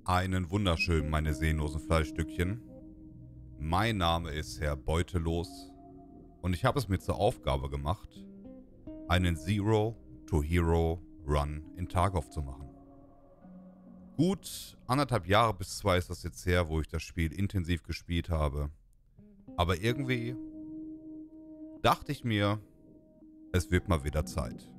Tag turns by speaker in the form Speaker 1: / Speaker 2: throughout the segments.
Speaker 1: Einen wunderschönen, meine seelenlosen Fleischstückchen. Mein Name ist Herr Beutelos und ich habe es mir zur Aufgabe gemacht, einen Zero-to-Hero-Run in Tarkov zu machen. Gut 1,5 Jahre bis 2 ist das jetzt her, wo ich das Spiel intensiv gespielt habe. Aber irgendwie dachte ich mir, es wird mal wieder Zeit.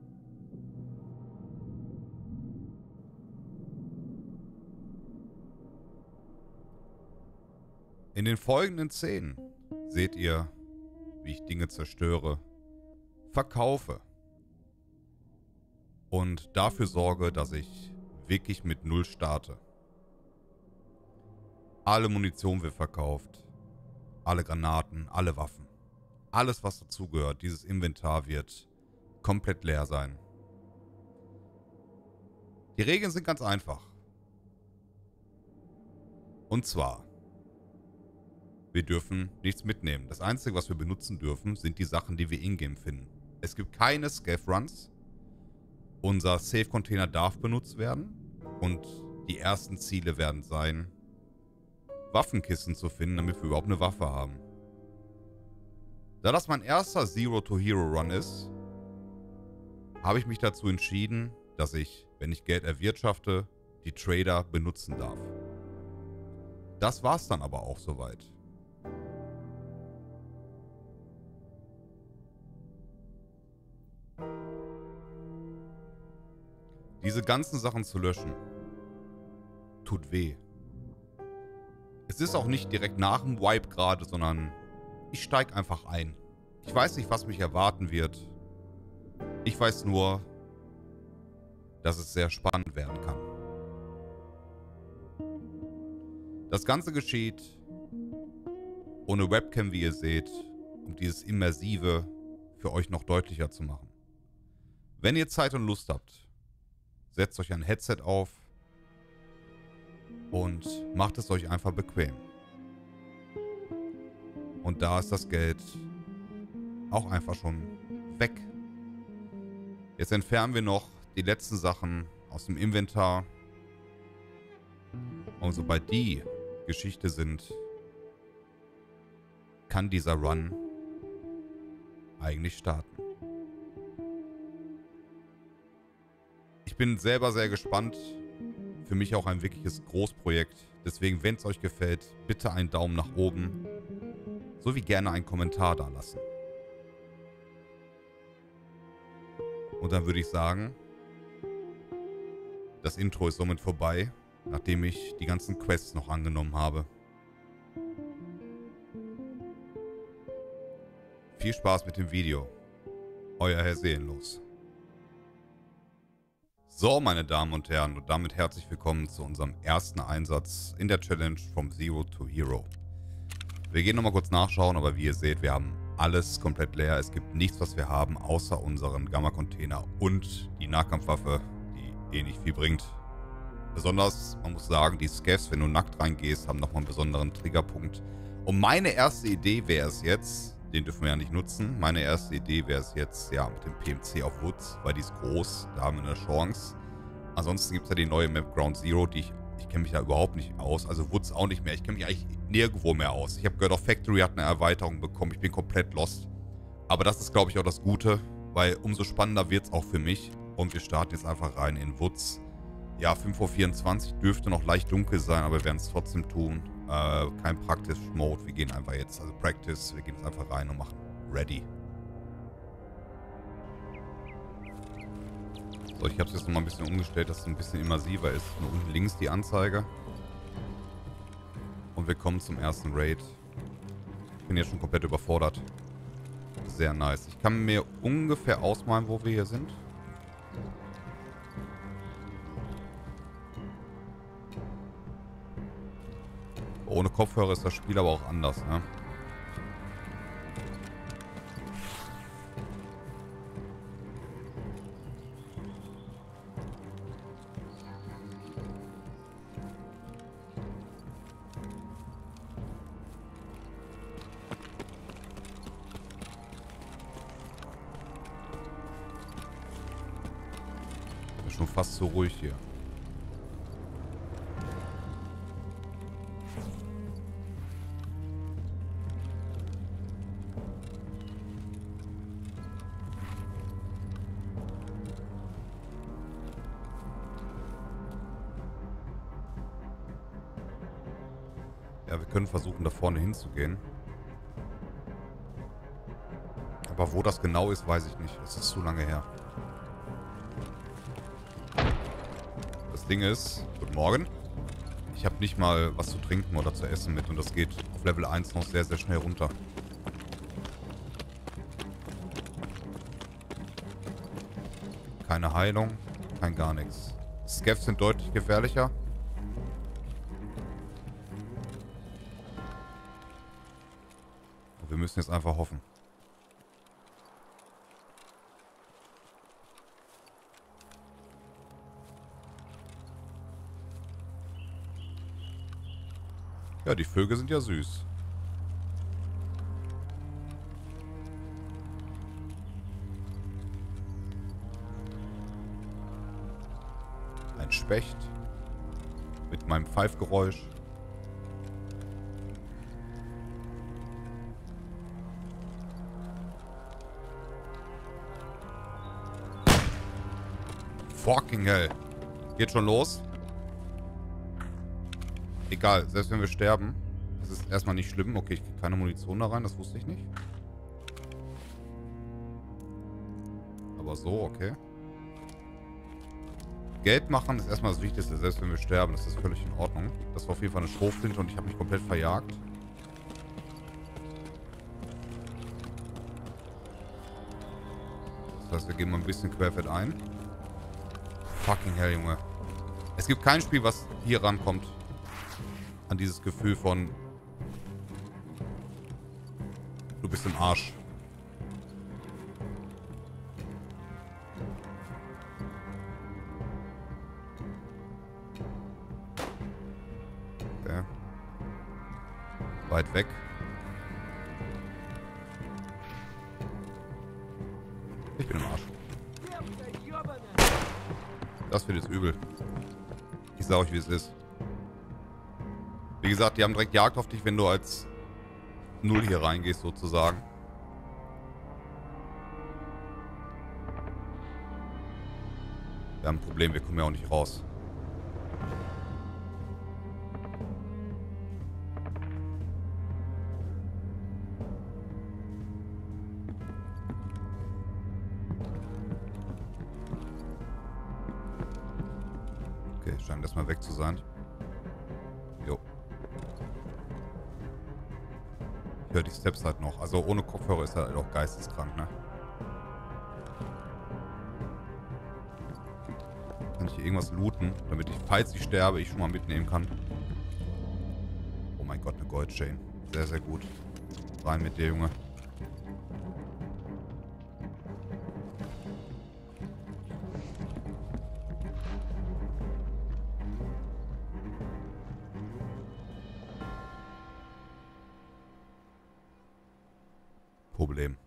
Speaker 1: In den folgenden Szenen seht ihr, wie ich Dinge zerstöre, verkaufe und dafür sorge, dass ich wirklich mit Null starte. Alle Munition wird verkauft, alle Granaten, alle Waffen, alles was dazugehört. Dieses Inventar wird komplett leer sein. Die Regeln sind ganz einfach. Und zwar: Wir dürfen nichts mitnehmen. Das Einzige, was wir benutzen dürfen, sind die Sachen, die wir in-game finden. Es gibt keine Scav-Runs. Unser Safe-Container darf benutzt werden. Und die ersten Ziele werden sein, Waffenkisten zu finden, damit wir überhaupt eine Waffe haben. Da das mein erster Zero-to-Hero-Run ist, habe ich mich dazu entschieden, dass ich, wenn ich Geld erwirtschafte, die Trader benutzen darf. Das war's dann aber auch soweit. Diese ganzen Sachen zu löschen, tut weh. Es ist auch nicht direkt nach dem Wipe gerade, sondern ich steige einfach ein. Ich weiß nicht, was mich erwarten wird. Ich weiß nur, dass es sehr spannend werden kann. Das Ganze geschieht ohne Webcam, wie ihr seht, um dieses Immersive für euch noch deutlicher zu machen. Wenn ihr Zeit und Lust habt, setzt euch ein Headset auf und macht es euch einfach bequem. Und da ist das Geld auch einfach schon weg. Jetzt entfernen wir noch die letzten Sachen aus dem Inventar. Und sobald die Geschichte sind, kann dieser Run eigentlich starten. Ich bin selber sehr gespannt. Für mich auch ein wirkliches Großprojekt. Deswegen, wenn es euch gefällt, bitte einen Daumen nach oben. Sowie gerne einen Kommentar da lassen. Und dann würde ich sagen, das Intro ist somit vorbei, nachdem ich die ganzen Quests noch angenommen habe. Viel Spaß mit dem Video. Euer Herr Seelenlos. So, meine Damen und Herren, und damit herzlich willkommen zu unserem ersten Einsatz in der Challenge From Zero to Hero. Wir gehen nochmal kurz nachschauen, aber wie ihr seht, wir haben alles komplett leer. Es gibt nichts, was wir haben, außer unseren Gamma-Container und die Nahkampfwaffe, die eh nicht viel bringt. Besonders, man muss sagen, die Scavs, wenn du nackt reingehst, haben nochmal einen besonderen Triggerpunkt. Und meine erste Idee wäre es jetzt, den dürfen wir ja nicht nutzen. Meine erste Idee wäre es jetzt, ja, mit dem PMC auf Woods, weil die ist groß, da haben wir eine Chance. Ansonsten gibt es ja die neue Map Ground Zero, die ich kenne mich da überhaupt nicht aus. Also Woods auch nicht mehr. Ich kenne mich eigentlich nirgendwo mehr aus. Ich habe gehört, auch Factory hat eine Erweiterung bekommen. Ich bin komplett lost. Aber das ist, glaube ich, auch das Gute, weil umso spannender wird es auch für mich. Und wir starten jetzt einfach rein in Woods. Ja, 5:24 Uhr dürfte noch leicht dunkel sein, aber wir werden es trotzdem tun. Kein Practice-Mode, wir gehen einfach jetzt, also Practice, wir gehen jetzt einfach rein und machen Ready. So, ich habe es jetzt nochmal ein bisschen umgestellt, dass es ein bisschen immersiver ist. Nur unten links die Anzeige. Und wir kommen zum ersten Raid. Ich bin jetzt schon komplett überfordert. Sehr nice. Ich kann mir ungefähr ausmalen, wo wir hier sind. Ohne Kopfhörer ist das Spiel aber auch anders, ne? Ist schon fast so ruhig hier. Ja, wir können versuchen, da vorne hinzugehen. Aber wo das genau ist, weiß ich nicht. Es ist zu lange her. Das Ding ist, guten Morgen. Ich habe nicht mal was zu trinken oder zu essen mit. Und das geht auf Level 1 noch sehr, sehr schnell runter. Keine Heilung, kein gar nichts. Scavs sind deutlich gefährlicher. Und wir müssen jetzt einfach hoffen. Ja, die Vögel sind ja süß. Ein Specht. Mit meinem Pfeifgeräusch. Fucking hell. Geht schon los? Egal, selbst wenn wir sterben, das ist erstmal nicht schlimm. Okay, ich kriege keine Munition da rein, das wusste ich nicht. Aber so, okay. Geld machen ist erstmal das Wichtigste, selbst wenn wir sterben, das ist völlig in Ordnung. Das war auf jeden Fall eine Schrotflinte und ich habe mich komplett verjagt. Das heißt, wir gehen mal ein bisschen querfeld ein. Fucking hell, Junge. Es gibt kein Spiel, was hier rankommt. An dieses Gefühl von du bist im Arsch. Okay. Weit weg. Ich bin im Arsch. Das wird jetzt übel. Ich sag euch, wie es ist. Wie gesagt, die haben direkt Jagd auf dich, wenn du als Null hier reingehst, sozusagen. Wir haben ein Problem, wir kommen ja auch nicht raus. Okay, scheint erstmal weg zu sein. Jo. Ich höre die Steps halt noch. Also ohne Kopfhörer ist er halt auch geisteskrank, ne? Kann ich hier irgendwas looten, damit ich, falls ich sterbe, ich schon mal mitnehmen kann. Oh mein Gott, eine Goldchain. Sehr, sehr gut. Rein mit dir, Junge. Problem.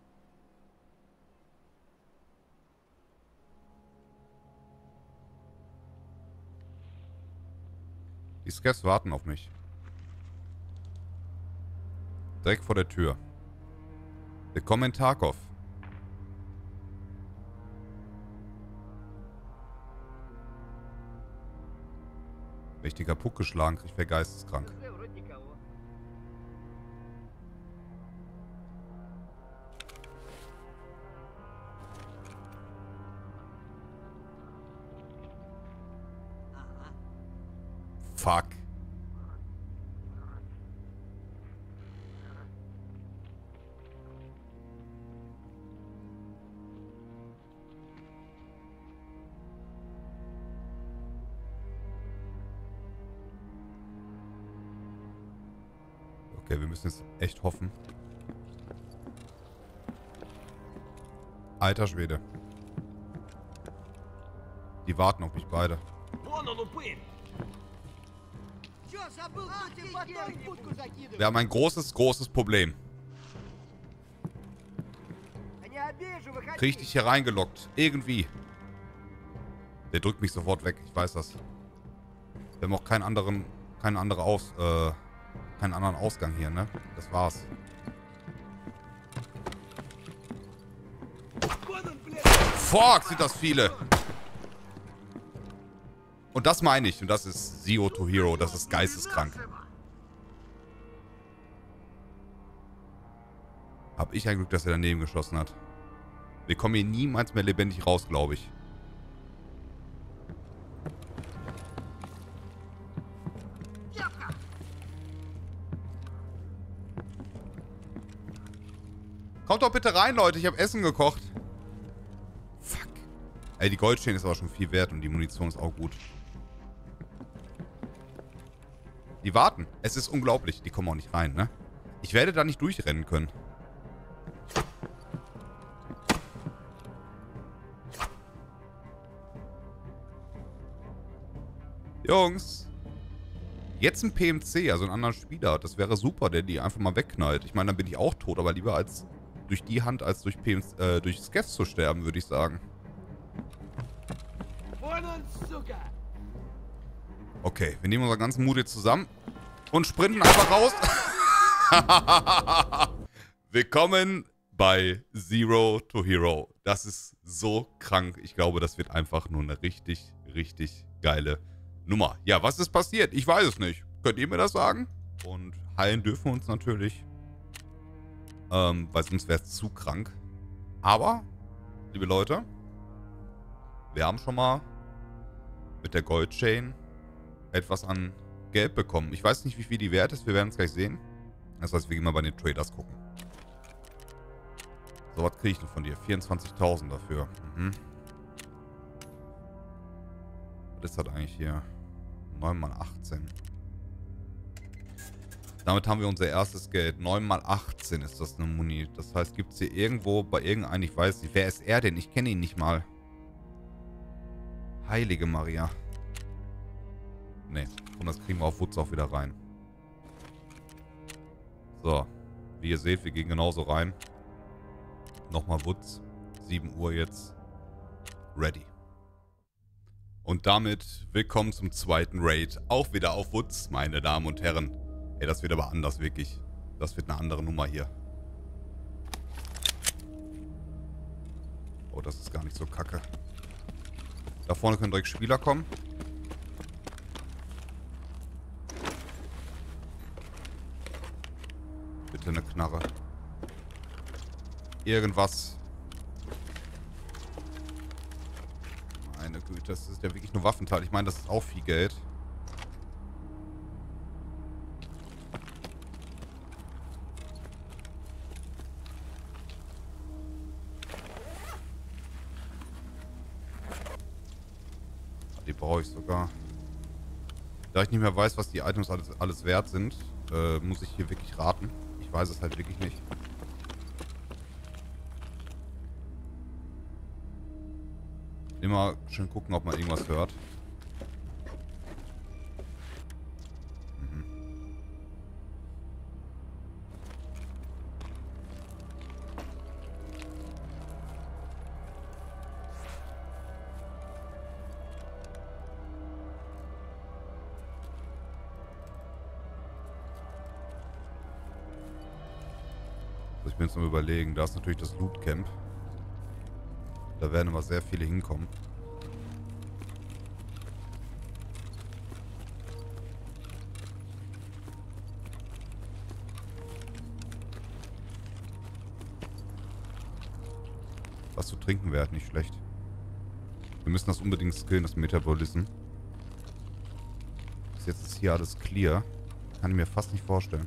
Speaker 1: Die Scavs warten auf mich. Direkt vor der Tür. Willkommen in Tarkov. Wenn ich die kaputt geschlagen kriege, wäre geisteskrank. Fuck. Okay, wir müssen jetzt echt hoffen. Alter Schwede. Die warten auf mich beide. Wir haben ein großes, großes Problem. Krieg ich dich hier reingelockt? Irgendwie. Der drückt mich sofort weg, ich weiß das. Wir haben auch keinen anderen Ausgang hier, ne? Das war's. Fuck, sind das viele. Und das meine ich. Und das ist Zero to Hero. Das ist geisteskrank. Hab ich ein Glück, dass er daneben geschossen hat. Wir kommen hier niemals mehr lebendig raus, glaube ich. Kommt doch bitte rein, Leute. Ich habe Essen gekocht. Fuck. Ey, die Goldchain ist aber schon viel wert und die Munition ist auch gut. Die warten. Es ist unglaublich. Die kommen auch nicht rein, ne? Ich werde da nicht durchrennen können. Jungs. Jetzt ein PMC, also ein anderer Spieler. Das wäre super, der die einfach mal wegknallt. Ich meine, dann bin ich auch tot, aber lieber als durch die Hand als durch durch Skeffs zu sterben, würde ich sagen. Okay, wir nehmen unseren ganzen Mut jetzt zusammen und sprinten einfach raus. Willkommen bei Zero to Hero. Das ist so krank. Ich glaube, das wird einfach nur eine richtig, richtig geile Nummer. Ja, was ist passiert? Ich weiß es nicht. Könnt ihr mir das sagen? Und heilen dürfen wir uns natürlich. Weil sonst wäre es zu krank. Aber, liebe Leute, wir haben schon mal mit der Goldchain etwas an Geld bekommen. Ich weiß nicht, wie viel die wert ist. Wir werden es gleich sehen. Das heißt, wir gehen mal bei den Traders gucken. So, was kriege ich denn von dir? 24.000 dafür. Mhm. Was ist das eigentlich hier? 9 mal 18. Damit haben wir unser erstes Geld. 9 mal 18 ist das eine Muni. Das heißt, gibt es hier irgendwo bei irgendeinem, ich weiß nicht. Wer ist er denn? Ich kenne ihn nicht mal. Heilige Maria. Ne, und das kriegen wir auf Woods auch wieder rein. So, wie ihr seht, wir gehen genauso rein. Nochmal Woods. 7 Uhr jetzt. Ready. Und damit willkommen zum zweiten Raid. Auch wieder auf Woods, meine Damen und Herren. Ey, das wird aber anders, wirklich. Das wird eine andere Nummer hier. Oh, das ist gar nicht so kacke. Da vorne können direkt Spieler kommen. Bitte eine Knarre. Irgendwas. Meine Güte, das ist ja wirklich nur Waffenteil. Ich meine, das ist auch viel Geld. Die brauche ich sogar. Da ich nicht mehr weiß, was die Items alles wert sind, muss ich hier wirklich raten. Ich weiß es halt wirklich nicht. Immer schön gucken, ob man irgendwas hört. Ich bin jetzt mal überlegen, da ist natürlich das Loot Camp. Da werden immer sehr viele hinkommen. Was zu trinken wäre halt nicht schlecht. Wir müssen das unbedingt skillen, das Metabolism. Bis jetzt ist hier alles clear. Kann ich mir fast nicht vorstellen.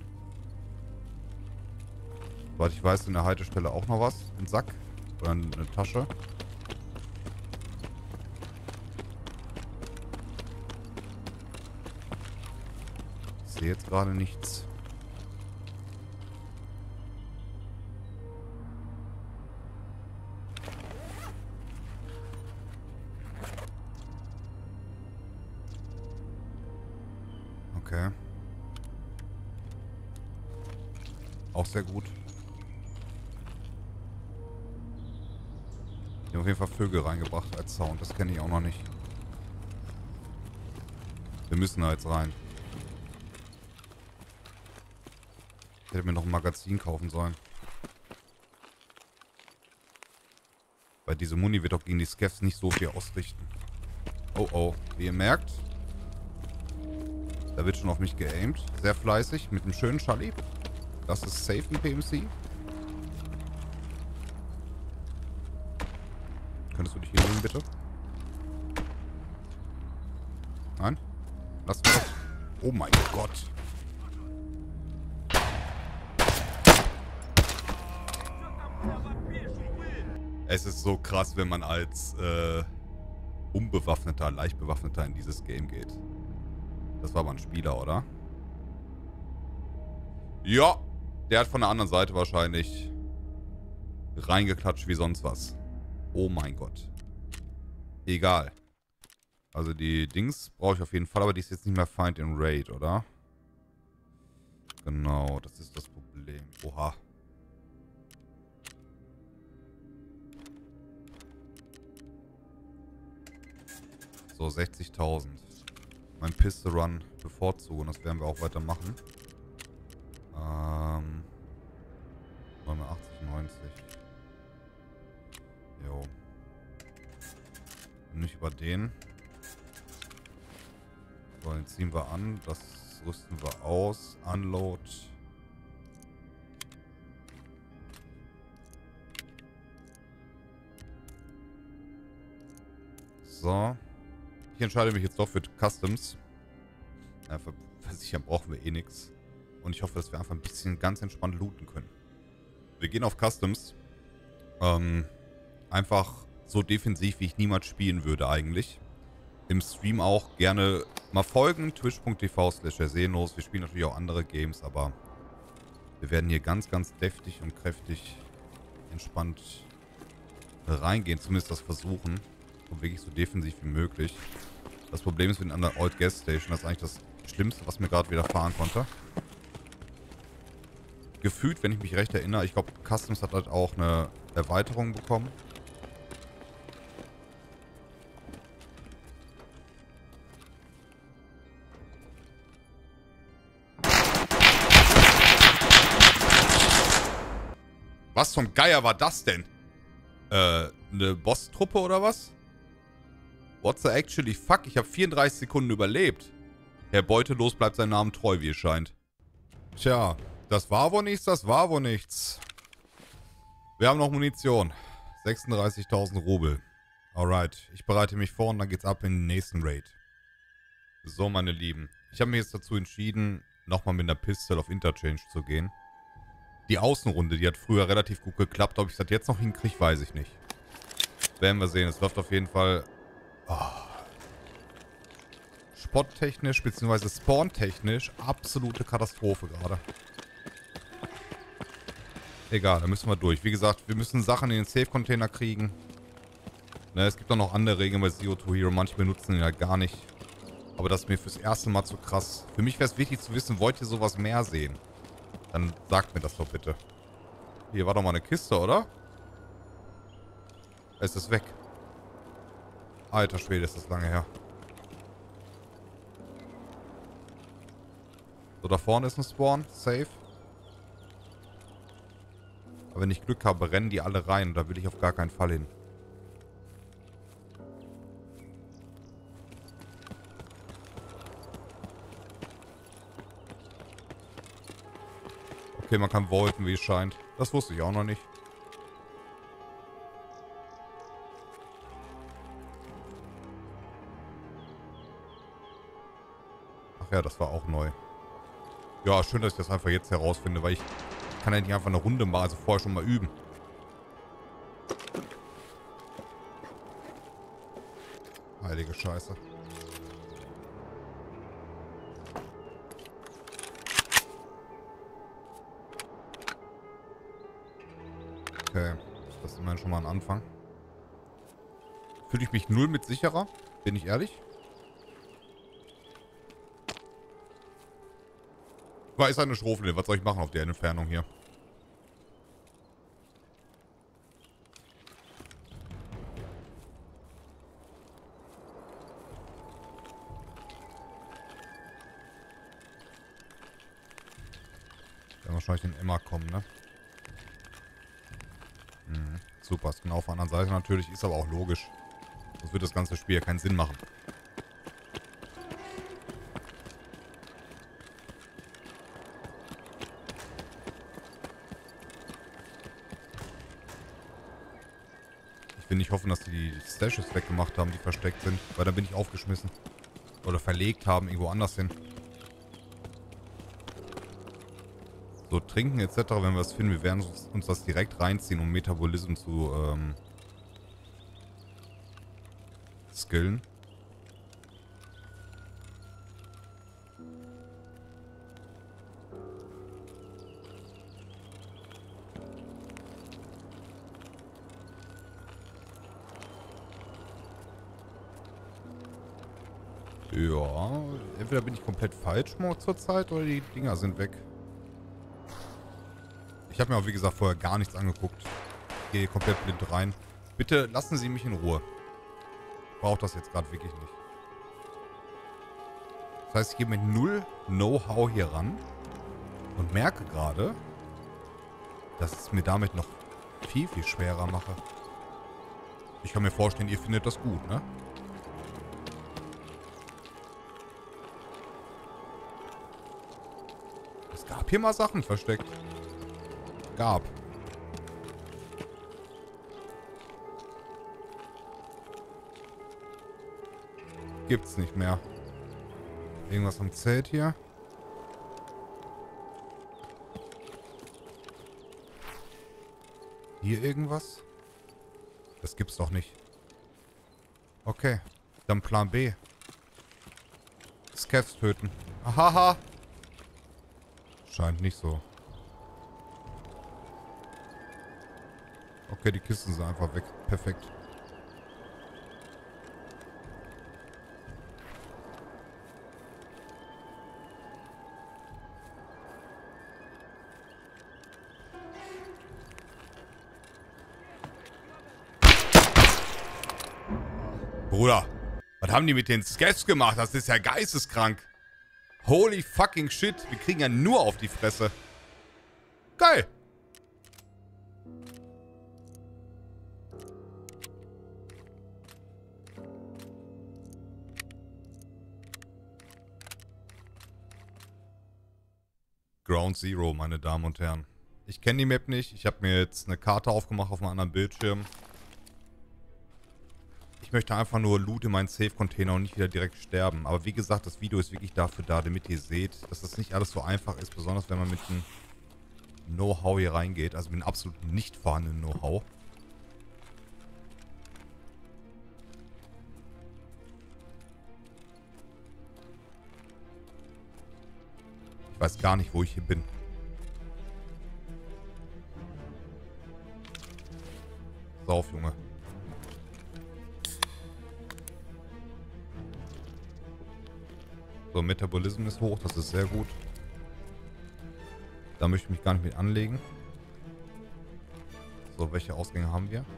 Speaker 1: Soweit ich weiß, in der Haltestelle auch noch was. Ein Sack. Oder eine Tasche. Ich sehe jetzt gerade nichts. Okay. Auch sehr gut. Ich habe auf jeden Fall Vögel reingebracht als Sound. Das kenne ich auch noch nicht. Wir müssen da jetzt rein. Ich hätte mir noch ein Magazin kaufen sollen. Weil diese Muni wird auch gegen die Skeffs nicht so viel ausrichten. Oh oh. Wie ihr merkt, da wird schon auf mich geaimt. Sehr fleißig. Mit einem schönen Charlie. Das ist safe ein PMC. Könntest du dich hier liegen, bitte? Nein? Lass mal das. Oh mein Gott. Es ist so krass, wenn man als unbewaffneter, leicht bewaffneter in dieses Game geht. Das war aber ein Spieler, oder? Ja, der hat von der anderen Seite wahrscheinlich reingeklatscht wie sonst was. Oh mein Gott. Egal. Also die Dings brauche ich auf jeden Fall, aber die ist jetzt nicht mehr Find in Raid, oder? Genau, das ist das Problem. Oha. So, 60.000. Mein Pistol Run bevorzugen. Das werden wir auch weitermachen. 89, 90. Jo. Nicht über den. So, den ziehen wir an. Das rüsten wir aus. Unload. So. Ich entscheide mich jetzt doch für Customs. Ja, für Versichern brauchen wir eh nichts. Und ich hoffe, dass wir einfach ein bisschen ganz entspannt looten können. Wir gehen auf Customs. Einfach so defensiv, wie ich niemals spielen würde eigentlich. Im Stream auch gerne mal folgen. Twitch.tv/ersehnlos. Wir spielen natürlich auch andere Games, aber wir werden hier ganz, ganz deftig und kräftig entspannt reingehen. Zumindest das versuchen. Und wirklich so defensiv wie möglich. Das Problem ist, wir sind an der Old Gas Station. Das ist eigentlich das Schlimmste, was mir gerade widerfahren konnte. Gefühlt, wenn ich mich recht erinnere, ich glaube, Customs hat halt auch eine Erweiterung bekommen. Was zum Geier war das denn? Eine Boss-Truppe oder was? What's the actually fuck? Ich habe 34 Sekunden überlebt. Herr Beutelos bleibt seinem Namen treu, wie es scheint. Tja, das war wohl nichts, das war wohl nichts. Wir haben noch Munition. 36.000 Rubel. Alright, ich bereite mich vor und dann geht's ab in den nächsten Raid. So, meine Lieben. Ich habe mich jetzt dazu entschieden, nochmal mit einer Pistol auf Interchange zu gehen. Die Außenrunde, die hat früher relativ gut geklappt. Ob ich das jetzt noch hinkriege, weiß ich nicht. Werden wir sehen. Es läuft auf jeden Fall spottechnisch bzw. spawntechnisch absolute Katastrophe gerade. Egal, da müssen wir durch. Wie gesagt, wir müssen Sachen in den Safe-Container kriegen. Ne, es gibt auch noch andere Regeln bei Zero to Hero. Manche benutzen ihn halt gar nicht. Aber das ist mir fürs erste Mal zu krass. Für mich wäre es wichtig zu wissen, wollt ihr sowas mehr sehen? Dann sagt mir das doch bitte. Hier war doch mal eine Kiste, oder? Es ist weg. Alter Schwede, ist das lange her. So, da vorne ist ein Spawn. Safe. Aber wenn ich Glück habe, rennen die alle rein. Da will ich auf gar keinen Fall hin. Okay, man kann vaulten, wie es scheint. Das wusste ich auch noch nicht. Ach ja, das war auch neu. Ja, schön, dass ich das einfach jetzt herausfinde, weil ich kann ja nicht einfach eine Runde machen, also vorher schon mal üben. Heilige Scheiße. Okay, das ist immerhin schon mal ein Anfang. Fühle ich mich null mit sicherer, bin ich ehrlich. Weiß eine Schrofle, was soll ich machen auf der Entfernung hier? Werden wahrscheinlich den Emma kommen, ne? Mhm. Super, ist genau auf der anderen Seite natürlich, ist aber auch logisch. Sonst wird das ganze Spiel ja keinen Sinn machen. Ich will nicht hoffen, dass die Stashes weggemacht haben, die versteckt sind. Weil dann bin ich aufgeschmissen. Oder verlegt haben, irgendwo anders hin. So, trinken etc., wenn wir was finden, wir werden uns das direkt reinziehen, um Metabolism zu skillen. Ja, entweder bin ich komplett falsch zurzeit oder die Dinger sind weg. Ich habe mir auch, wie gesagt, vorher gar nichts angeguckt. Ich gehe komplett blind rein. Bitte lassen Sie mich in Ruhe. Ich brauche das jetzt gerade wirklich nicht. Das heißt, ich gehe mit null Know-how hier ran und merke gerade, dass ich es mir damit noch viel, viel schwerer mache. Ich kann mir vorstellen, ihr findet das gut, ne? Es gab hier mal Sachen versteckt. Gab. Gibt's nicht mehr. Irgendwas am Zelt hier. Hier irgendwas? Das gibt's doch nicht. Okay. Dann Plan B. Scavs töten. Ahaha. Scheint nicht so. Okay, die Kisten sind einfach weg. Perfekt. Bruder, was haben die mit den Scavs gemacht? Das ist ja geisteskrank. Holy fucking shit. Wir kriegen ja nur auf die Fresse. Geil. Ground Zero, meine Damen und Herren. Ich kenne die Map nicht. Ich habe mir jetzt eine Karte aufgemacht auf einem anderen Bildschirm. Ich möchte einfach nur Loot in meinen Safe-Container und nicht wieder direkt sterben. Aber wie gesagt, das Video ist wirklich dafür da, damit ihr seht, dass das nicht alles so einfach ist. Besonders wenn man mit einem Know-how hier reingeht. Also mit einem absolut nicht vorhandenen Know-how. Ich weiß gar nicht, wo ich hier bin. Sauf, Junge. So, Metabolism ist hoch, das ist sehr gut. Da möchte ich mich gar nicht mit anlegen. So, welche Ausgänge haben wir?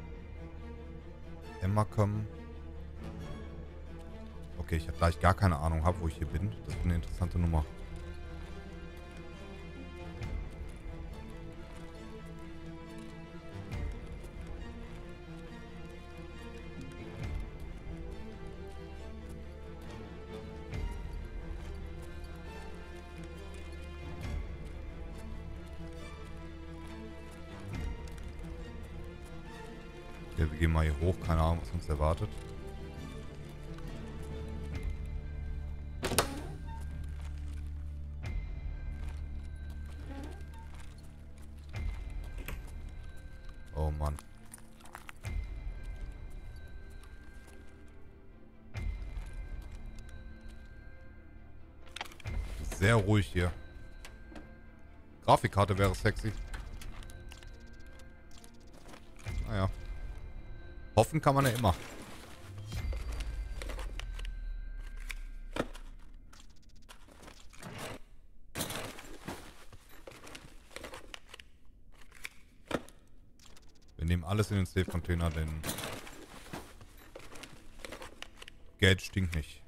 Speaker 1: Emma kommen. Okay, da ich gar keine Ahnung habe, wo ich hier bin. Das ist eine interessante Nummer. Okay, wir gehen mal hier hoch. Keine Ahnung, was uns erwartet. Oh Mann. Sehr ruhig hier. Grafikkarte wäre sexy. Naja. Hoffen kann man ja immer. Wir nehmen alles in den Safe-Container, denn Geld stinkt nicht.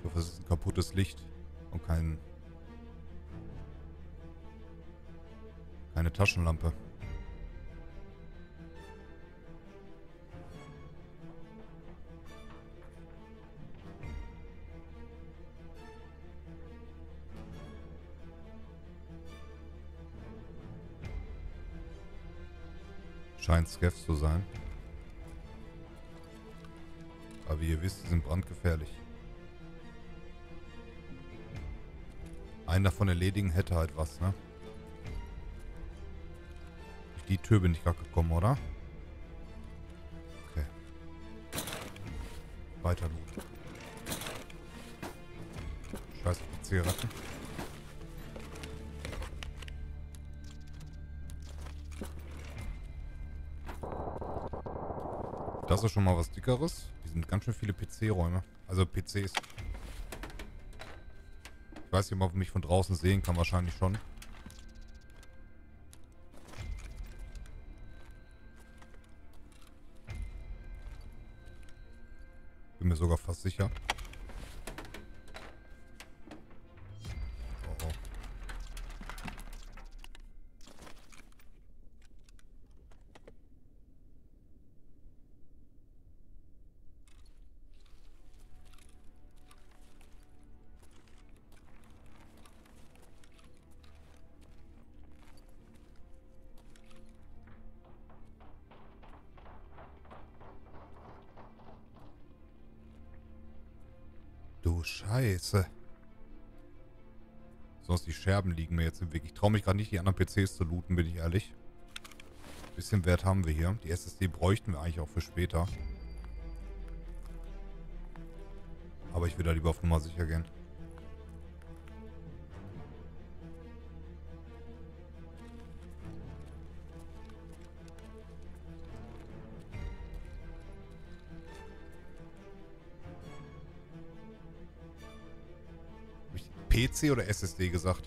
Speaker 1: Ich hoffe, es ist ein kaputtes Licht und keine Taschenlampe. Scheint Skev zu sein. Aber wie ihr wisst, die sind brandgefährlich. Einen davon erledigen hätte halt was, ne? Durch die Tür bin ich gerade gekommen, oder? Okay. Weiter Loot. Scheiß auf die Zigaretten. Das ist schon mal was Dickeres. Hier sind ganz schön viele PC-Räume. Also PCs. Ich weiß nicht, ob man mich von draußen sehen kann. Wahrscheinlich schon. Bin mir sogar fast sicher. Oh, oh. Du Scheiße. Sonst die Scherben liegen mir jetzt im Weg. Ich traue mich gerade nicht, die anderen PCs zu looten, bin ich ehrlich. Bisschen Wert haben wir hier. Die SSD bräuchten wir eigentlich auch für später. Aber ich will da lieber auf Nummer sicher gehen. PC oder SSD gesagt?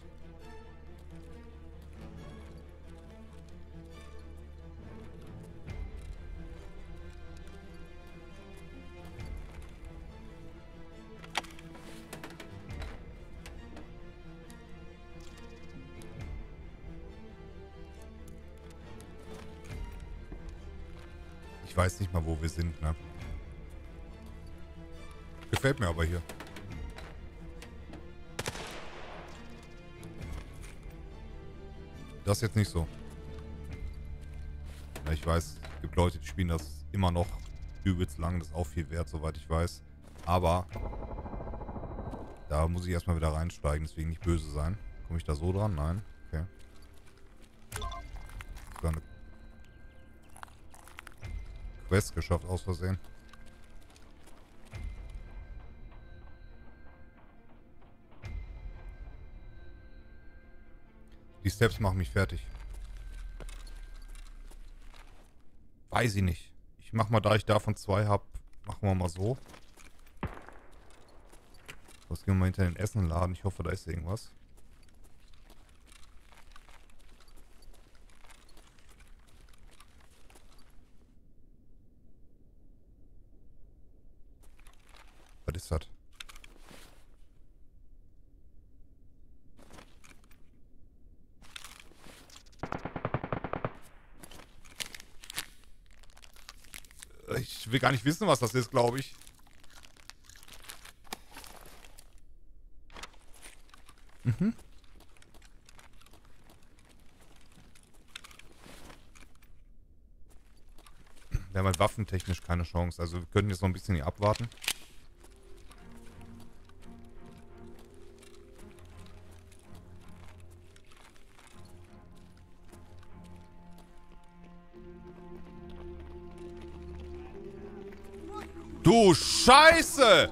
Speaker 1: Ich weiß nicht mal, wo wir sind, ne? Gefällt mir aber hier. Das jetzt nicht so. Ja, ich weiß, es gibt Leute, die spielen das immer noch übelst lang. Das ist auch viel wert, soweit ich weiß. Aber da muss ich erstmal wieder reinsteigen, deswegen nicht böse sein. Komme ich da so dran? Nein. Okay. So eine Quest geschafft, aus Versehen. Die Steps machen mich fertig. Weiß ich nicht. Ich mach mal, da ich davon 2 habe, machen wir mal so. Jetzt gehen wir mal hinter den Essenladen. Ich hoffe, da ist irgendwas. Was ist das? Ich will gar nicht wissen, was das ist, glaube ich. Mhm. Wir haben halt waffentechnisch keine Chance. Also wir können jetzt noch ein bisschen hier abwarten. Du Scheiße!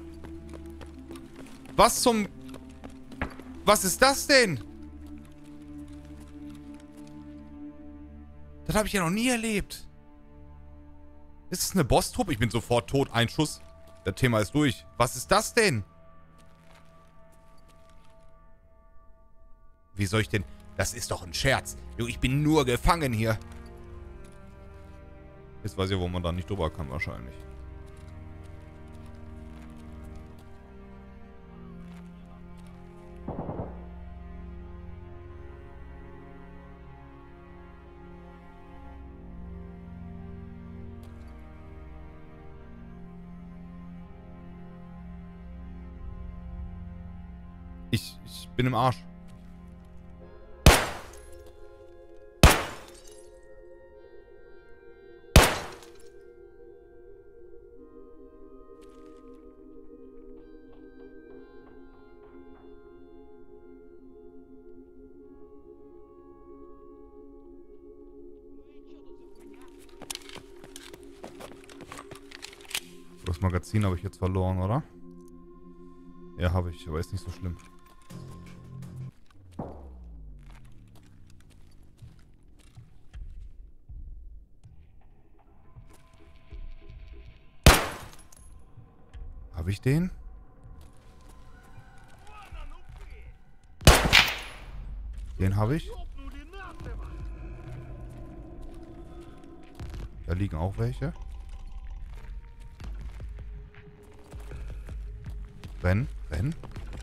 Speaker 1: Was zum... Was ist das denn? Das habe ich ja noch nie erlebt. Ist es eine Boss-Truppe? Ich bin sofort tot. Ein Schuss. Das Thema ist durch. Was ist das denn? Wie soll ich denn... Das ist doch ein Scherz. Du, ich bin nur gefangen hier. Jetzt weiß ich, wo man da nicht drüber kann wahrscheinlich. Ich bin im Arsch. Das Magazin habe ich jetzt verloren, oder? Ja, habe ich, aber ist nicht so schlimm. Habe ich den? Den habe ich. Da liegen auch welche. Renn, renn.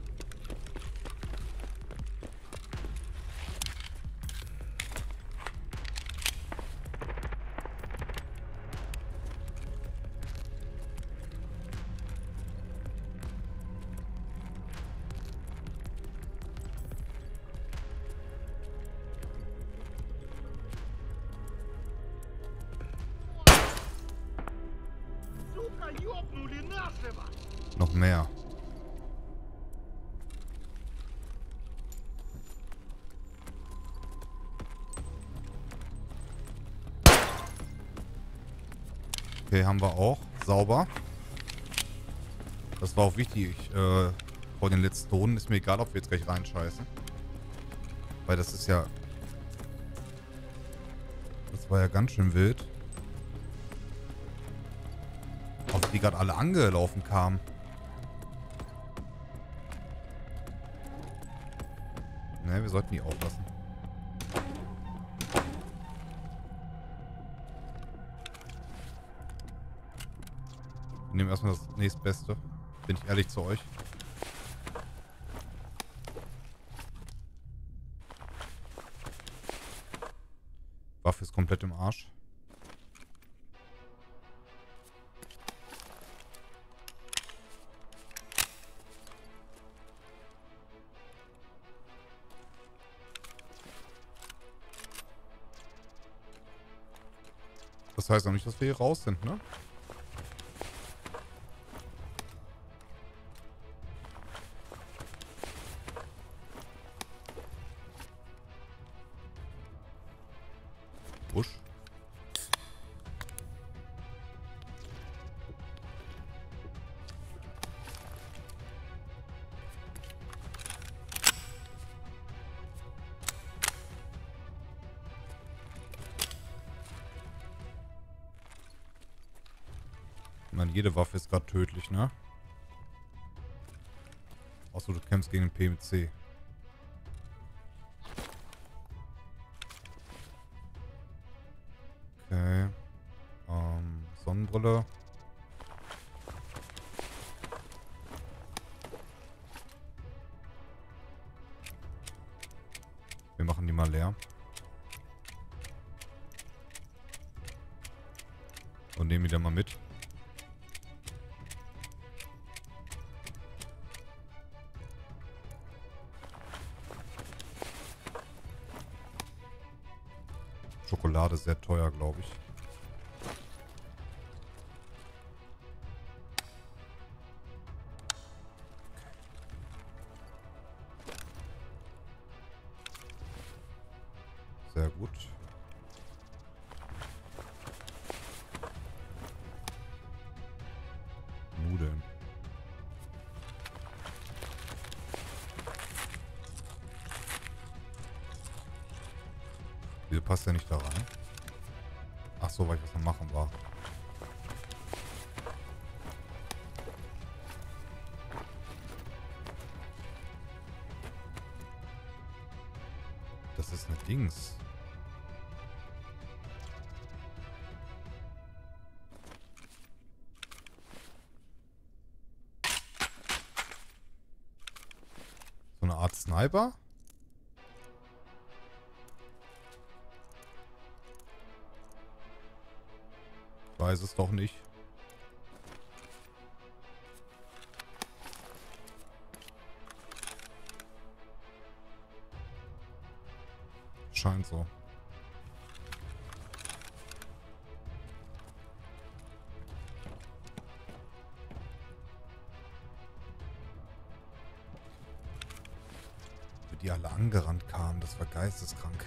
Speaker 1: Noch mehr. Okay, haben wir auch. Sauber. Das war auch wichtig. Vor den letzten Runden ist mir egal, ob wir jetzt gleich reinscheißen. Weil das ist ja... Das war ja ganz schön wild. Auf die gerade alle angelaufen kamen. Ne, wir sollten die aufpassen. Wir nehmen erstmal das nächstbeste. Bin ich ehrlich zu euch. Waffe ist komplett im Arsch. Das heißt auch nicht, dass wir hier raus sind, ne? Busch. Ich meine, jede Waffe ist gerade tödlich, ne? Außer du kämpfst gegen den PMC. Okay. Sonnenbrille. Wir machen die mal leer. Und nehmen die dann mal mit. Schokolade ist sehr teuer, glaube ich. Sehr gut. Nudeln. Wieso passt der nicht da rein? Ach so, weil ich was am Machen war. Das ist eine Dings. So eine Art Sniper? Ich weiß es doch nicht. Scheint so. Wie die alle angerannt kamen, das war geisteskrank.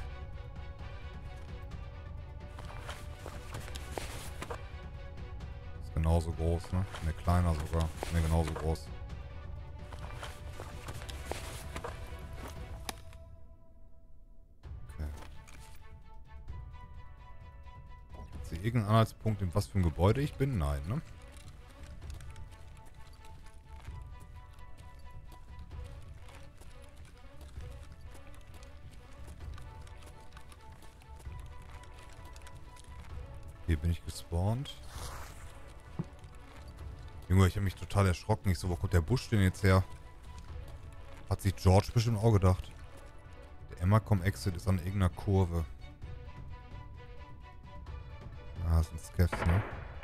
Speaker 1: Ist genauso groß, ne? Ne, kleiner sogar. Ne, genauso groß. Irgendein Anhaltspunkt, in was für ein Gebäude ich bin? Nein, ne? Hier bin ich gespawnt. Junge, ich habe mich total erschrocken. Ich so, wo kommt der Busch denn jetzt her? Hat sich George bestimmt auch gedacht. Der Emacom-Exit ist an irgendeiner Kurve. Ah, das sind Scavs, ne?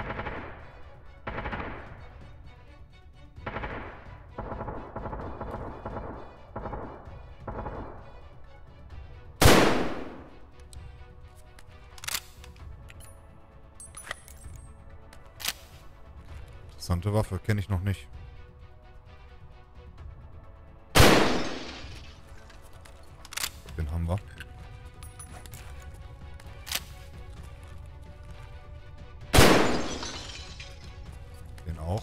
Speaker 1: Interessante Waffe, kenne ich noch nicht. Den haben wir. Den auch.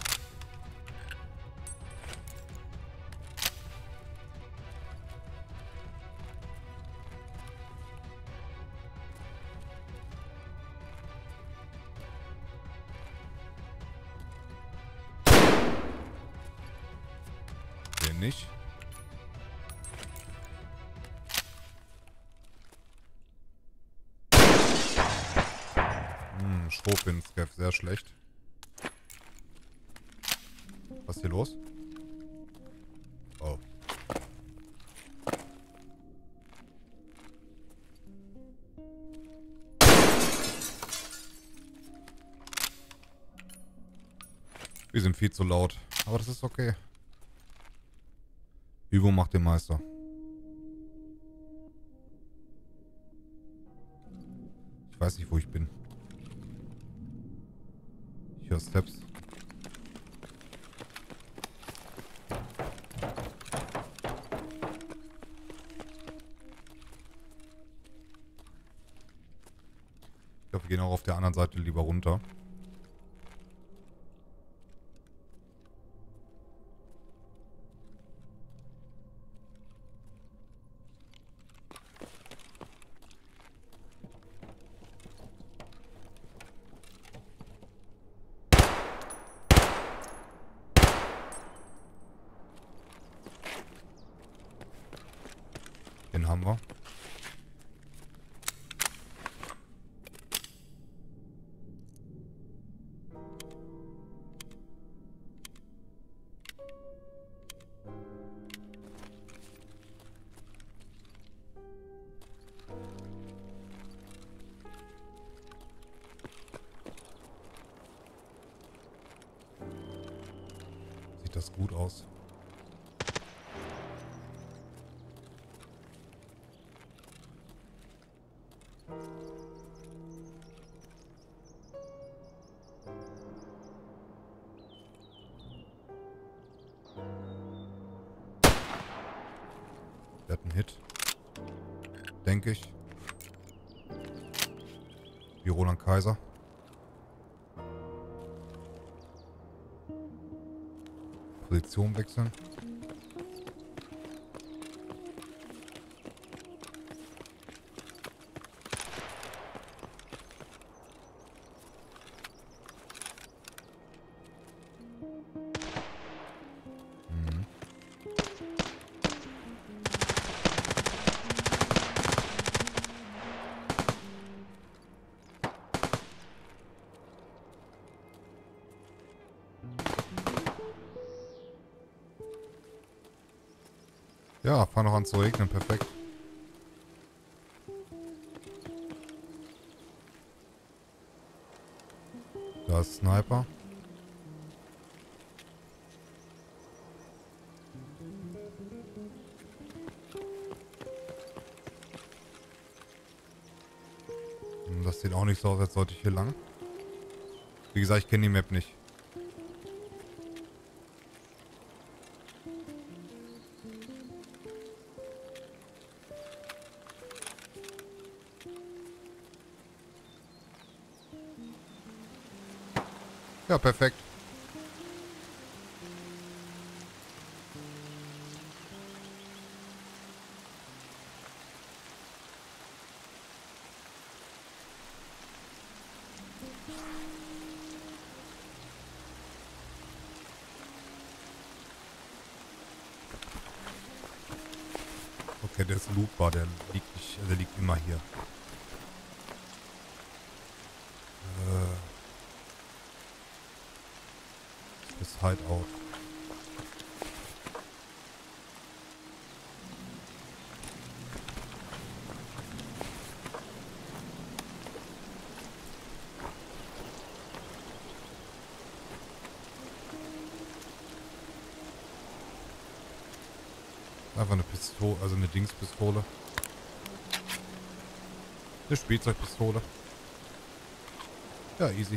Speaker 1: Den nicht. Schrotbinden-Scav, sehr schlecht. Was ist hier los? Oh. Wir sind viel zu laut. Aber das ist okay. Übung macht den Meister. Ich weiß nicht, wo ich bin. Ich höre Steps. Ich glaube, wir gehen auch auf der anderen Seite lieber runter. Den haben wir. Sieht das gut aus? Der hat einen Hit. Denke ich. Wie Roland Kaiser. Position wechseln. Ja, fang noch an zu regnen, perfekt. Da ist Sniper. Sieht auch nicht so aus, als sollte ich hier lang. Wie gesagt, ich kenne die Map nicht. Ja, perfekt. Okay, der ist lootbar, der liegt nicht, der liegt immer hier. Ist Hideout. Einfach eine Pistole, also eine Dingspistole. Eine Spielzeugpistole. Ja, easy.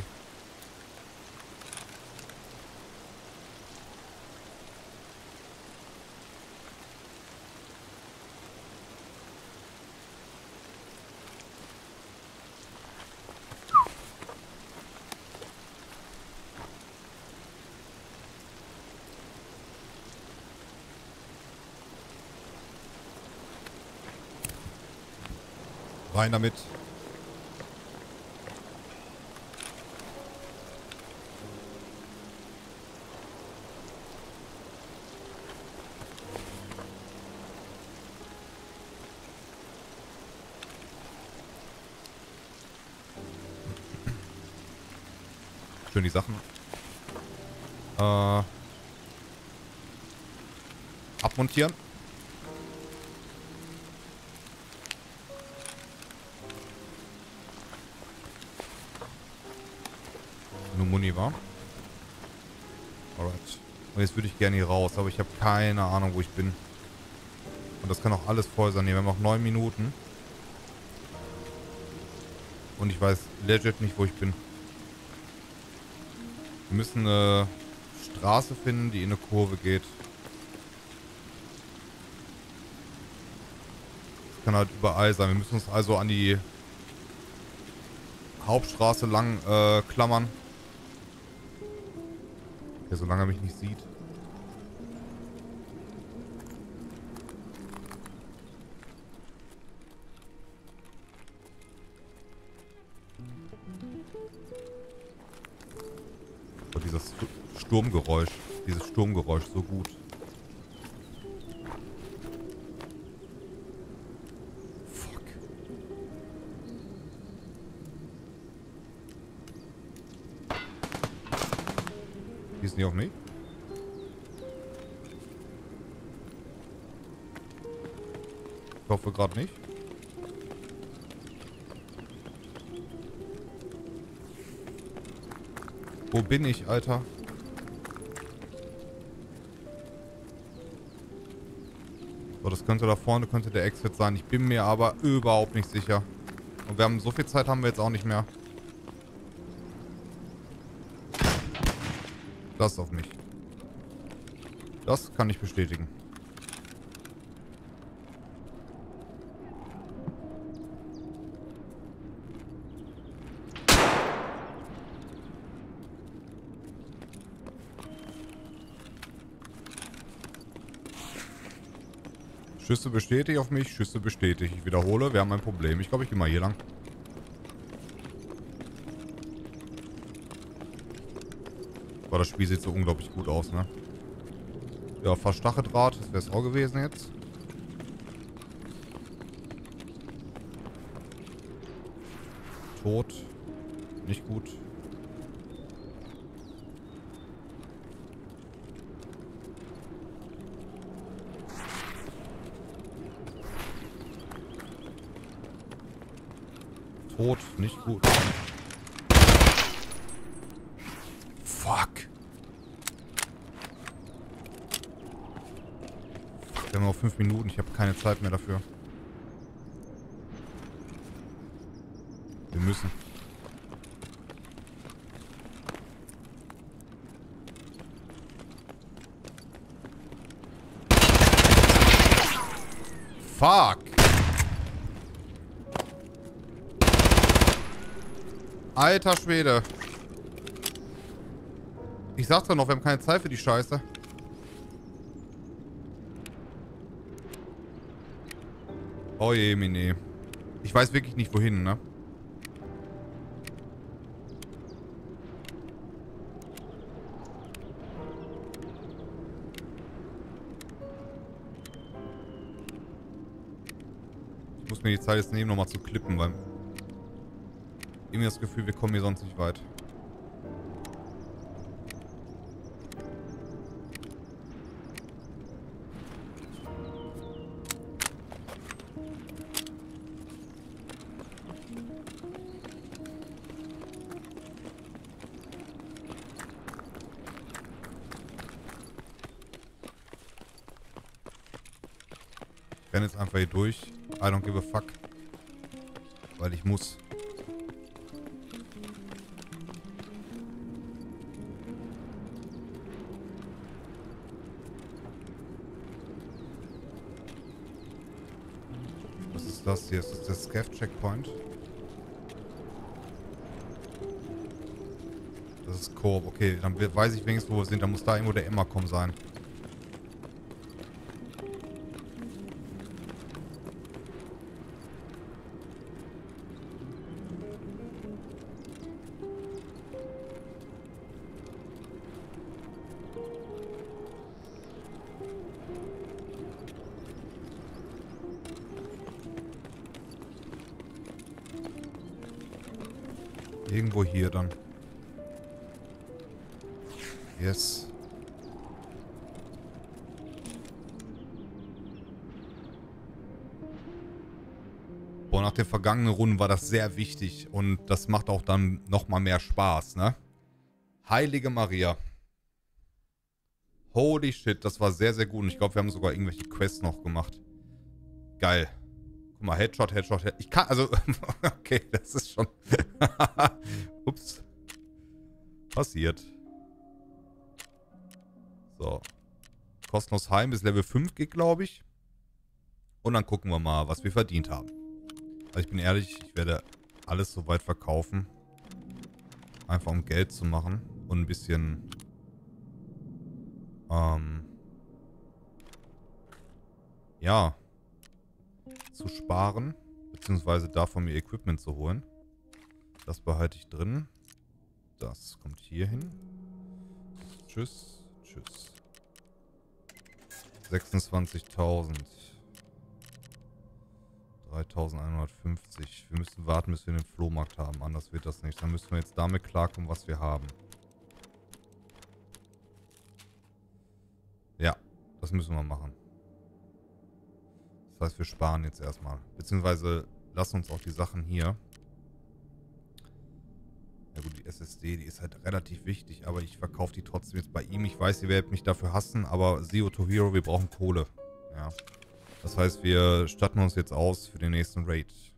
Speaker 1: Rein damit. Schön die Sachen. Abmontieren. Nur Muni war. Alright. Und jetzt würde ich gerne hier raus, aber ich habe keine Ahnung, wo ich bin. Und das kann auch alles voll sein. Wir haben noch 9 Minuten. Und ich weiß legit nicht, wo ich bin. Wir müssen eine Straße finden, die in eine Kurve geht. Das kann halt überall sein. Wir müssen uns also an die Hauptstraße lang klammern. Okay, solange er mich nicht sieht. Oh, dieses Sturmgeräusch. Dieses Sturmgeräusch so gut. Fuck. Schießen die auf mich? Ich hoffe gerade nicht. Wo bin ich, Alter? So, das könnte da vorne, könnte der Exit sein. Ich bin mir aber überhaupt nicht sicher. Und wir haben so viel Zeit haben wir jetzt auch nicht mehr. Das ist auf mich. Das kann ich bestätigen. Schüsse bestätigt auf mich, Schüsse bestätigt. Ich wiederhole, wir haben ein Problem. Ich glaube, ich gehe mal hier lang. Boah, das Spiel sieht so unglaublich gut aus, ne? Ja, fast Stacheldraht. Das wäre es auch gewesen jetzt. Tot. Nicht gut. Tot. Nicht gut. Fuck. Wir haben noch 5 Minuten. Ich habe keine Zeit mehr dafür. Wir müssen. Fuck! Alter Schwede. Ich sag's doch noch, wir haben keine Zeit für die Scheiße. Oh je, Mine. Ich weiß wirklich nicht, wohin, ne? Ich muss mir die Zeit jetzt nehmen, nochmal zu klippen, weil... irgendwie das Gefühl, wir kommen hier sonst nicht weit. Ich renne jetzt einfach hier durch. I don't give a fuck. Weil ich muss. Was ist das hier? Ist das der Scav-Checkpoint? Das ist Koop. Okay, dann weiß ich wenigstens, wo wir sind. Da muss da irgendwo der Emma-Com sein. Irgendwo hier dann. Yes. Boah, nach den vergangenen Runden war das sehr wichtig. Und das macht auch dann nochmal mehr Spaß, ne? Heilige Maria. Holy shit, das war sehr, sehr gut. Und ich glaube, wir haben sogar irgendwelche Quests noch gemacht. Geil. Guck mal, Headshot, Headshot, Headshot. Ich kann, also, okay, das ist schon... Ups. Passiert. So. Kostenlos Heim bis Level 5 geht, glaube ich. Und dann gucken wir mal, was wir verdient haben. Also ich bin ehrlich, ich werde alles soweit verkaufen. Einfach um Geld zu machen. Und ein bisschen... ja... zu sparen. Beziehungsweise davon mir Equipment zu holen. Das behalte ich drin. Das kommt hier hin. Tschüss. Tschüss. 26.000. 3.150. Wir müssen warten, bis wir den Flohmarkt haben. Anders wird das nicht. Dann müssen wir jetzt damit klarkommen, was wir haben. Ja, das müssen wir machen. Das heißt, wir sparen jetzt erstmal. Beziehungsweise lassen uns auch die Sachen hier. Ja gut, die SSD, die ist halt relativ wichtig, aber ich verkaufe die trotzdem jetzt bei ihm. Ich weiß, ihr werdet mich dafür hassen, aber Zero to Hero, wir brauchen Kohle. Ja. Das heißt, wir statten uns jetzt aus für den nächsten Raid.